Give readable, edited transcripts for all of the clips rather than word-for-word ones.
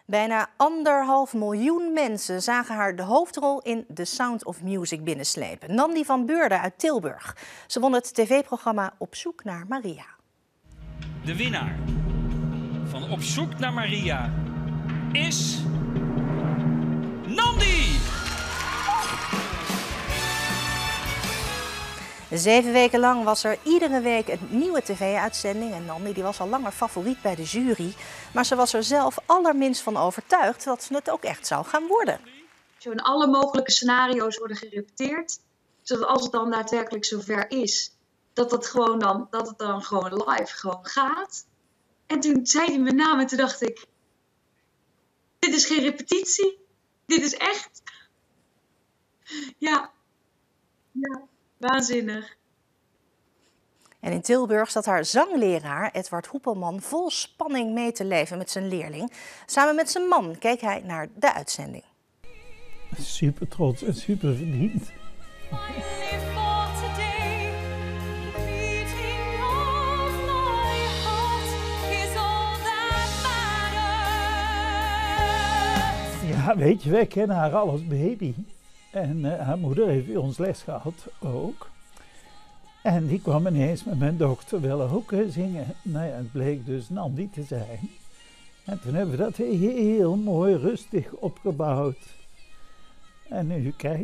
Bijna 1,5 miljoen mensen zagen haar de hoofdrol in The Sound of Music binnenslepen. Nandi van Beurden uit Tilburg. Ze won het tv-programma Op zoek naar Maria. De winnaar van Op zoek naar Maria is Nandi! 7 weken lang was er iedere week een nieuwe tv-uitzending. En Nandi die was al langer favoriet bij de jury. Maar ze was er zelf allerminst van overtuigd dat ze het ook echt zou gaan worden. In alle mogelijke scenario's worden gerepeteerd. Zodat als het dan daadwerkelijk zover is, dat het dan gewoon live gaat. En toen zei hij mijn naam en toen dacht ik, dit is geen repetitie. Dit is echt. Ja. Waanzinnig. En in Tilburg zat haar zangleraar Edward Hoepelman vol spanning mee te leven met zijn leerling. Samen met zijn man keek hij naar de uitzending. Super trots en super verdiend. Ja, weet je, wij kennen haar al als baby. En haar moeder heeft bij ons les gehad ook. En die kwam ineens met mijn dochter willen ook zingen. Nou ja, het bleek dus Nandi te zijn. En toen hebben we dat heel mooi rustig opgebouwd. En nu kijk.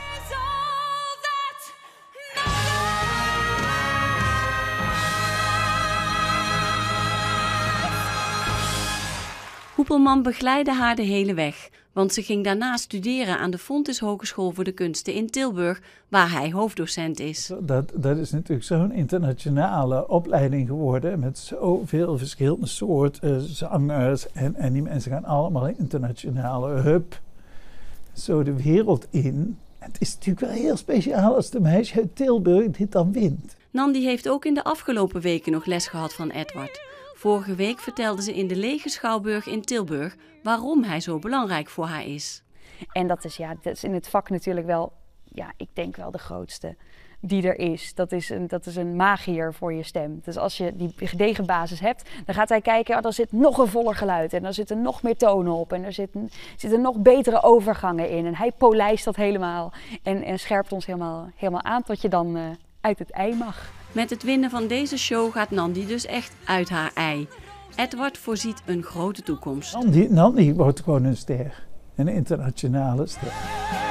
Hoepelman begeleidde haar de hele weg, want ze ging daarna studeren aan de Fontys Hogeschool voor de Kunsten in Tilburg, waar hij hoofddocent is. Dat is natuurlijk zo'n internationale opleiding geworden met zoveel verschillende soorten zangers. En die mensen gaan allemaal internationale zo de wereld in. Het is natuurlijk wel heel speciaal als de meisje uit Tilburg dit dan wint. Nandi heeft ook in de afgelopen weken nog les gehad van Edward. Vorige week vertelde ze in de Lege Schouwburg in Tilburg waarom hij zo belangrijk voor haar is. En dat is in het vak natuurlijk wel, ik denk wel de grootste die er is. Dat is een magier voor je stem. Dus als je die gedegen basis hebt, dan gaat hij kijken, er zit nog een voller geluid en er zitten nog meer tonen op en er zitten nog betere overgangen in. En hij polijst dat helemaal en scherpt ons helemaal aan tot je dan uit het ei mag. Met het winnen van deze show gaat Nandi dus echt uit haar ei. Edward voorziet een grote toekomst. Nandi wordt gewoon een ster. Een internationale ster.